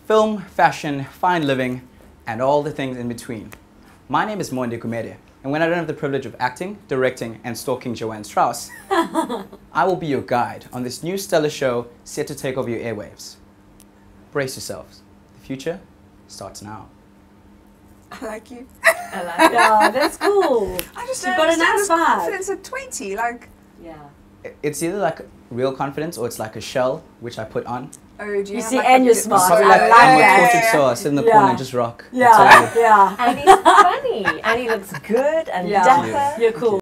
film, fashion, fine living, and all the things in between. My name is Monde Gumede, and when I don't have the privilege of acting, directing, and stalking Joanne Strauss, I will be your guide on this new stellar show set to take over your airwaves. Brace yourselves. The future starts now. I like you. I like it. Yeah, that's cool. I just You've don't got a nice understand this vibe. confidence at 20. Like, Yeah. It's either like real confidence or it's like a shell which I put on. oh, do you You have see, like and a you're good- smart. Probably I like like I'm a it. tortured soul. I sit in the Yeah. corner and just rock. That's Yeah, all I do. yeah. And he's funny, and he looks good and Yeah. dapper. You're cool.